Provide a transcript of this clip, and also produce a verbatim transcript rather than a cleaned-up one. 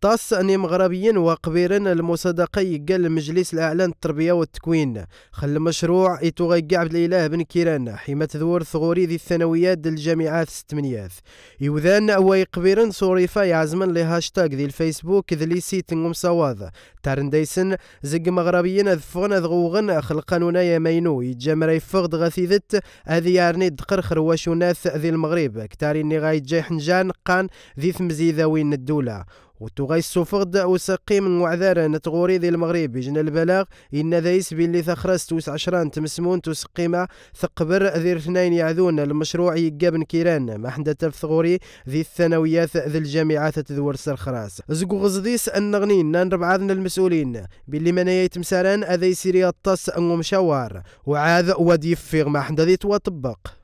طاس أني مغربيين وقبيرا المصادقة يقال مجلس الأعلى التربية والتكوين خل مشروع إيتوغي عبد الإله بن كيران حيمة ذور ثغوري ذي الثانويات ديال الجامعات ستمنيات يوذان ويقبيرا صوريفا يعزمن لي هاشتاغ ذي الفيسبوك ذي لي سيت صواض تارنديسن زق مغربيين ذفغن ذغوغن خلقانونا يا مينو يتجامر يفغد غثيذت هذي يارني دقر خرواشوناث ذي المغرب كتاري ني غاي جاي حنجان قان ذي ثمزيذا وين الدولة وتغي السفغد وسقي من وعذار نتغوري ذي المغرب يجنا البلاغ إن ذايس بلي ثخرس توس عشران تمسمون تسقيمة ثقبر ذي اثنين يعذون المشروع يقابن كيران ما حدا تفثغوري ذي الثانويات ذي الجامعات تذور سرخراس زقو غزديس النغنين نربعاذنا المسؤولين باللي منايا تمساران أذي سيري الطاس أنو مشاوار وعاذ وديفيغ ما حدا ذي توطبق.